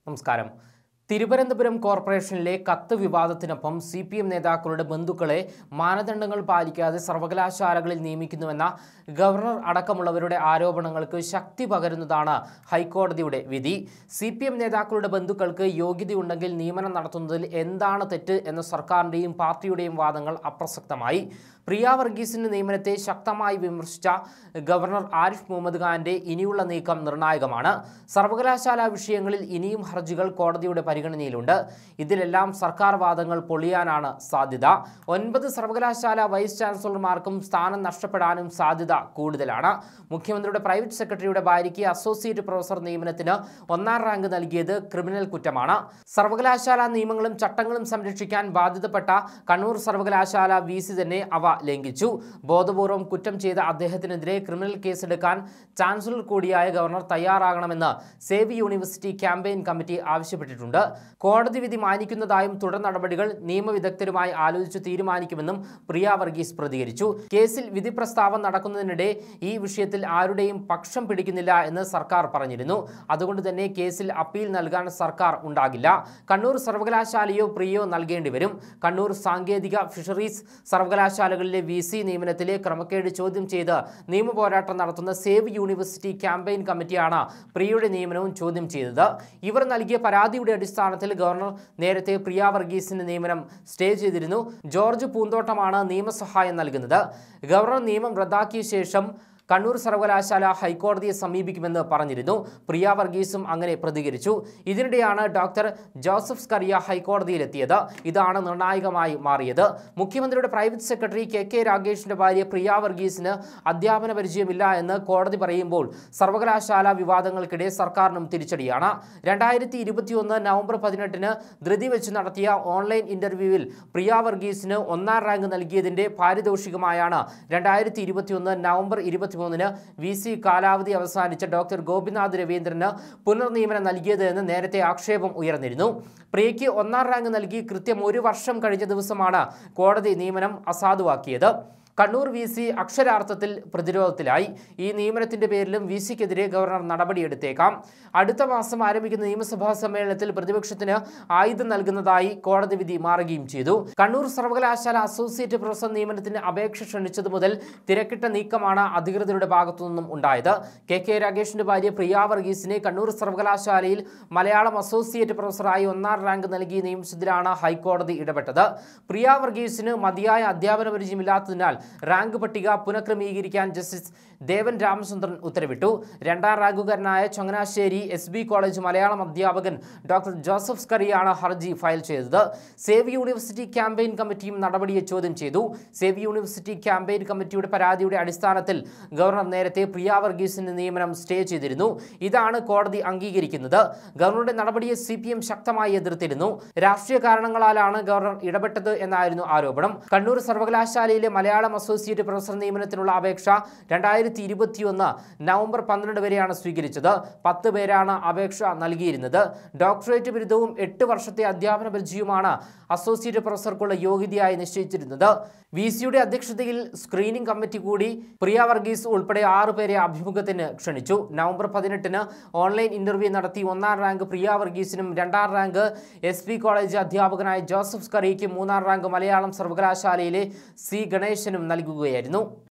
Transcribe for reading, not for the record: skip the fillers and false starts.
നമസ്കാരം. തിരുവനന്തപുരം കോർപ്പറേഷനിലെ കത്ത് വിവാദത്തിനൊപ്പം CPM നേതാക്കളുടെ ബന്ധുക്കളെ മാനദണ്ഡങ്ങൾ പാലിക്കാതെ സർവകലാശാലകളിൽ നിയമിക്കുന്നുവെന്ന ഗവർണർ അടക്കമുള്ളവരുടെ ആരോപണങ്ങൾക്ക് ശക്തി പകരുന്നതാണ് ഹൈക്കോടതിയുടെ വിധി. CPM നേതാക്കളുടെ ബന്ധുക്കൾക്ക് യോഗ്യതയുണ്ടെങ്കിൽ നിയമനം നടത്തുന്നതിൽ എന്താണ് തെറ്റ് എന്ന സർക്കാരിൻ്റെയും പാർട്ടിയുടെയും വാദങ്ങൾ അപ്രസക്തമായി. പ്രിയ വർഗീസിന്റെ നിയമനത്തെ ശക്തമായി വിമർശിച്ച ഗവർണർ ആരിഫ് മുഹമ്മദ് ഖാന്റെ ഇനിയുള്ള നീക്കം നിർണായകമാണ്. സർവകലാശാല വിഷയങ്ങളിൽ ഇനിയും ഹർജികൾ കോടതിയുടെ പരിഗണനയിലുണ്ട്. ഇതിലെല്ലാം സർക്കാർ വാദങ്ങൾ പൊളിയാനാണ് സാധ്യത. 9 സർവകലാശാല വൈസ് ചാൻസലർമാർക്കും സ്ഥാനം നഷ്ടപ്പെടാനും സാധ്യത കൂടുതലാണ്. മുഖ്യമന്ത്രിയുടെ പ്രൈവറ്റ് സെക്രട്ടറിയുടെ ഭാര്യയ്ക്ക് അസോസിയേറ്റ് പ്രൊഫസർ നിയമനത്തിന് 1ാം റാങ്ക് നൽകിയത് ക്രിമിനൽ കുറ്റമാണ്. സർവകലാശാല നിയമങ്ങളും ചട്ടങ്ങളും സംരക്ഷിക്കാൻ ബാധ്യതപ്പെട്ട കണ്ണൂർ സർവകലാശാല VC തന്നെ അവ ലംഘിച്ചു. ബോധപൂർവം കുറ്റം ചെയ്ത അദ്ദേഹത്തിനെതിരെ ക്രിമിനൽ കേസെടുക്കാൻ ചാൻസലർ കൂടിയായ ഗവർണർ തയ്യാറാകണമെന്ന് സേവ് യൂണിവേഴ്സിറ്റി ക്യാമ്പയിൻ കമ്മിറ്റി ആവശ്യപ്പെട്ടിട്ടുണ്ട്. കോടതി വിധി മാനിക്കുന്നതായും തുടർ നടപടികൾ നിയമവിദഗ്ധരുമായി ആലോചിച്ച് തീരുമാനിക്കുമെന്നും പ്രിയ വർഗീസ് പ്രതികരിച്ചു. കേസിൽ വിധി പ്രസ്താവം നടക്കുന്നതിനിടെ ഈ വിഷയത്തിൽ ആരുടെയും പക്ഷം പിടിക്കുന്നില്ല എന്ന് സർക്കാർ പറഞ്ഞിരുന്നു. അതുകൊണ്ട് തന്നെ കേസിൽ അപ്പീൽ നൽകാൻ സർക്കാർ ഉണ്ടാകില്ല. കണ്ണൂർ സർവകലാശാലയോ പ്രിയോ നൽകേണ്ടി വരും. കണ്ണൂർ സാങ്കേതിക ഫിഷറീസ് സർവകലാശാലകളിലെ VC നിയമനത്തിലെ ക്രമക്കേട് ചോദ്യം ചെയ്ത് നിയമപോരാട്ടം നടത്തുന്ന സേവ് യൂണിവേഴ്സിറ്റി ക്യാമ്പയിൻ കമ്മിറ്റിയാണ് പ്രിയയുടെ നിയമനവും ചോദ്യം ചെയ്തത്. ഇവർ നൽകിയ പരാതിയുടെ അടിസ്ഥാനത്തിൽ ഗവർണർ നേരത്തെ പ്രിയ വർഗീസിന്റെ നിയമനം സ്റ്റേ ചെയ്തിരുന്നു. ജോർജ് പൂന്തോട്ടമാണ് നിയമസഹായം നൽകുന്നത്. ഗവർണർ നിയമം റദ്ദാക്കിയ ശേഷം കണ്ണൂർ സർവകലാശാല ഹൈക്കോടതിയെ സമീപിക്കുമെന്ന് പറഞ്ഞിരുന്നു. പ്രിയ വർഗീസും അങ്ങനെ പ്രതികരിച്ചു. ഇതിനിടെയാണ് ഡോക്ടർ ജോസഫ് സ്കറിയ ഹൈക്കോടതിയിലെത്തിയത്. ഇതാണ് നിർണായകമായി മാറിയത്. മുഖ്യമന്ത്രിയുടെ പ്രൈവറ്റ് സെക്രട്ടറി KK രാഗേഷിന്റെ ഭാര്യ പ്രിയ വർഗീസിന് അധ്യാപന പരിചയമില്ല എന്ന് കോടതി പറയുമ്പോൾ സർവകലാശാല വിവാദങ്ങൾക്കിടെ സർക്കാരിനും തിരിച്ചടിയാണ്. 2021 നവംബർ 18 ധൃതി വെച്ച് നടത്തിയ ഓൺലൈൻ ഇന്റർവ്യൂവിൽ പ്രിയ വർഗീസിന് 1ാം റാങ്ക് നൽകിയതിന്റെ പാരിതോഷികമായാണ് 2021 നവംബർ 23 VC കാലാവധി അവസാനിച്ച ഡോക്ടർ ഗോപിനാഥ് രവീന്ദ്രന് പുനർനിയമനം നൽകിയത് എന്ന് നേരത്തെ ആക്ഷേപം ഉയർന്നിരുന്നു. പ്രിയയ്ക്ക് 1ാം റാങ്ക് നൽകി കൃത്യം 1 വർഷം കഴിഞ്ഞ ദിവസമാണ് കോടതി നിയമനം അസാധുവാക്കിയത്. കണ്ണൂർ VC അക്ഷരാർത്ഥത്തിൽ പ്രതിരോധത്തിലായി. ഈ നിയമനത്തിന്റെ പേരിലും VCക്കെതിരെ ഗവർണർ നടപടിയെടുത്തേക്കാം. അടുത്ത മാസം ആരംഭിക്കുന്ന നിയമസഭാ സമ്മേളനത്തിൽ പ്രതിപക്ഷത്തിന് ആയുധം നൽകുന്നതായി കോടതി വിധി മാറുകയും ചെയ്തു. കണ്ണൂർ സർവകലാശാല അസോസിയേറ്റ് പ്രൊഫസർ നിയമനത്തിന് അപേക്ഷ ക്ഷണിച്ചത് മുതൽ തിരക്കിട്ട നീക്കമാണ് അധികൃതരുടെ ഭാഗത്തുനിന്നും ഉണ്ടായത്. KK രാഗേഷിന്റെ ഭാര്യ പ്രിയ വർഗീസിനെ കണ്ണൂർ സർവകലാശാലയിൽ മലയാളം അസോസിയേറ്റ് പ്രൊഫസറായി 1ാം റാങ്ക് നൽകി നിയമിച്ചതിലാണ് ഹൈക്കോടതി ഇടപെട്ടത്. പ്രിയ വർഗീസിന് മതിയായ അധ്യാപന പരിചയമില്ലാത്തതിനാൽ റാങ്ക് പട്ടിക പുനഃക്രമീകരിക്കാൻ ജസ്റ്റിസ് ദേവൻ രാമചന്ദ്രൻ ഉത്തരവിട്ടു. 2ാം റാങ്കുകാരനായ ചങ്ങനാശ്ശേരി SB കോളേജ് മലയാളം അധ്യാപകൻ ഡോക്ടർ ജോസഫ് സ്കറിയാണ് ഹർജി ഫയൽ ചെയ്തത്. സേവ് യൂണിവേഴ്സിറ്റി ക്യാമ്പയിൻ കമ്മിറ്റിയും നടപടിയെ ചോദ്യം ചെയ്തു. സേവ് യൂണിവേഴ്സിറ്റി ക്യാമ്പയിൻ കമ്മിറ്റിയുടെ പരാതിയുടെ അടിസ്ഥാനത്തിൽ ഗവർണർ നേരത്തെ പ്രിയ വർഗീസിന്റെ നിയമനം സ്റ്റേ ചെയ്തിരുന്നു. ഇതാണ് കോടതി അംഗീകരിക്കുന്നത്. ഗവർണറുടെ നടപടിയെ CPM ശക്തമായി എതിർത്തിരുന്നു. രാഷ്ട്രീയ കാരണങ്ങളാലാണ് ഗവർണർ ഇടപെട്ടത് എന്നായിരുന്നു ആരോപണം. കണ്ണൂർ സർവകലാശാലയിലെ മലയാളം അസോസിയേറ്റ് പ്രൊഫസർ നിയമനത്തിനുള്ള അപേക്ഷ 2021 നവംബർ 12 വരെയാണ് സ്വീകരിച്ചത്. 10 പേരാണ് അപേക്ഷ നൽകിയിരുന്നത്. ഡോക്ടറേറ്റ് ബിരുദവും 8 വർഷത്തെ അധ്യാപന പരിചയവുമാണ് അസോസിയേറ്റ് പ്രൊഫസർക്കുള്ള യോഗ്യതയായി നിശ്ചയിച്ചിരുന്നത്. VCയുടെ അധ്യക്ഷതയിൽ സ്ക്രീനിംഗ് കമ്മിറ്റി കൂടി പ്രിയ വർഗീസ് ഉൾപ്പെടെ 6 പേരെ അഭിമുഖത്തിന് ക്ഷണിച്ചു. നവംബർ 18 ഓൺലൈൻ ഇന്റർവ്യൂ നടത്തി 1ാം റാങ്ക് പ്രിയ വർഗീസിനും 2ാം റാങ്ക് SB കോളേജ് അധ്യാപകനായ ജോസഫ് സ്കറിയയ്ക്കും 3ാം റാങ്ക് മലയാളം സർവകലാശാലയിലെ C ഗണേശനും നൽകുകയായിരുന്നു.